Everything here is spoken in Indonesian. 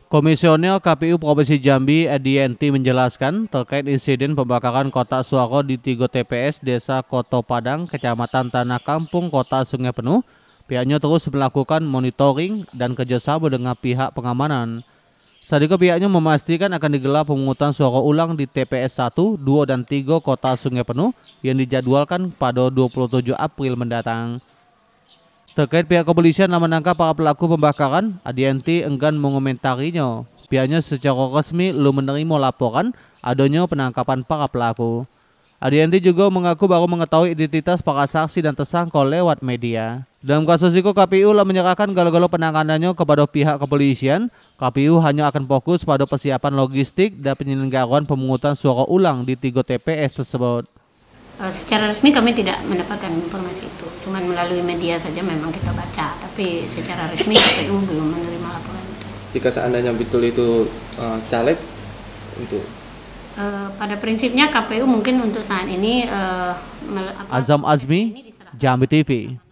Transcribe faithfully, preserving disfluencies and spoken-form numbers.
Komisioner K P U Provinsi Jambi Edienti menjelaskan terkait insiden pembakaran kotak suara di tiga T P S Desa Koto Padang, Kecamatan Tanah Kampung, Kota Sungai Penuh. Pihaknya terus melakukan monitoring dan kerjasama dengan pihak pengamanan. Saat itu pihaknya memastikan akan digelar pemungutan suara ulang di T P S satu, dua, dan tiga Kota Sungai Penuh yang dijadwalkan pada dua puluh tujuh April mendatang. Terkait pihak kepolisian yang menangkap para pelaku pembakaran, Edienti enggan mengomentarinya. Pihaknya secara resmi belum menerima laporan adanya penangkapan para pelaku. Edienti juga mengaku baru mengetahui identitas para saksi dan tersangka lewat media. Dalam kasus itu, K P U telah menyerahkan gala-gala penanganannya kepada pihak kepolisian. K P U hanya akan fokus pada persiapan logistik dan penyelenggaraan pemungutan suara ulang di tiga T P S tersebut. Uh, secara resmi kami tidak mendapatkan informasi itu, cuman melalui media saja memang kita baca, tapi secara resmi K P U belum menerima laporan itu. Jika seandainya betul itu uh, caleg, untuk uh, pada prinsipnya K P U mungkin untuk saat ini uh, Azam Azmi, Jambi T V.